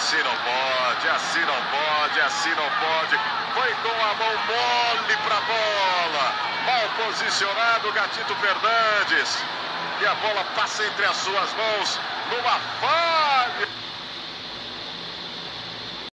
Assim não pode, assim não pode, assim não pode. Foi com a mão mole pra bola. Mal posicionado, Gatito Fernandes. E a bola passa entre as suas mãos numa falha.